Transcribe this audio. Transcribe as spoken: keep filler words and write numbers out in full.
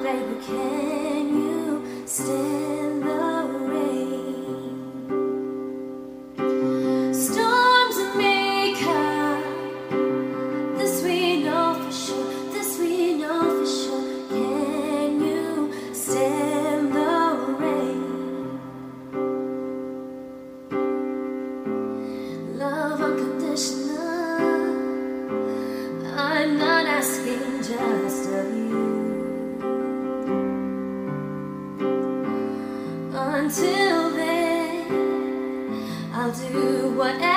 baby, can you stand the rain? Storms may come, this we know for sure, this we know for sure. Can you stand the rain? Love unconditional, I'm not asking just of you. Until then, I'll do whatever